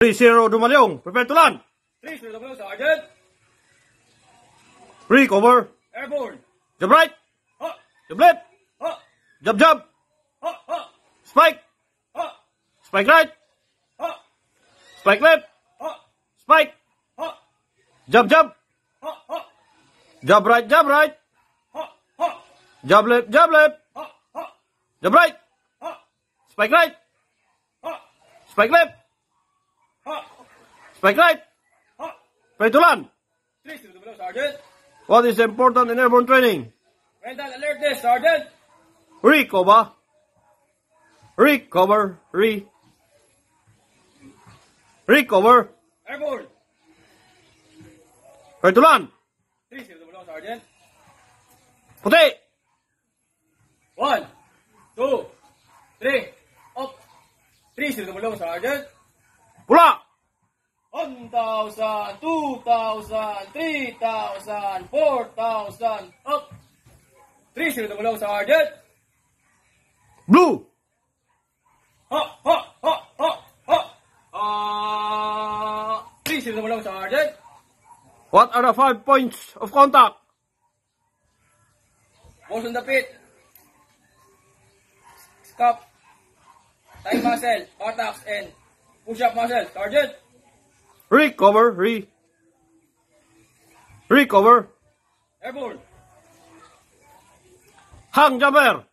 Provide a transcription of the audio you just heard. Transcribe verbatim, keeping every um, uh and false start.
three zero Dumalyong, prepare to land. three zero Dumalyong, Sergeant. Recover. Airborne. Jab right. Ha. Jab left. Ha. Jab jab. Ha. Ha. Spike. Ha. Spike right. Ha. Spike left. Ha. Spike. Ha. Jab jab. Ha. Ha. Jab right, jab right. Ha. Ha. Jab left, jab left. Ha. Ha. Jab right. Ha. Spike right. Ha. Spike left. Ha. Spike right. Ha. Prepare to land. three zero Dumalyong, Sergeant. What is important in airborne training? Mental alertness, Sergeant. Recover. Recover. Re. Recover. Airborne. Prepare to land. three zero Dumalyong, Sergeant. Puti. one, two, three, up. three zero Dumalyong, Sergeant. Pula. one thousand, two thousand, three thousand, four thousand, up. three zero Dumalyong, Sergeant. Blue. Ha, ha, ha, ha, ha. Ah, three zero Dumalyong, Sergeant. What are the five points of contact? Balls on the pit. Scap. Thigh muscle, buttocks, and push-up muscle, Sergeant. Recover. Re. Recover. Airborne. Hang jumper.